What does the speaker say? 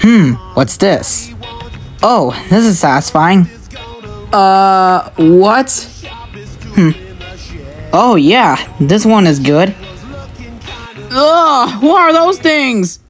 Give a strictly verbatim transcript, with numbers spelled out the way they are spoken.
Hmm, what's this? Oh, this is satisfying. Uh, what? Hmm. Oh yeah, this one is good. Ugh, what are those things?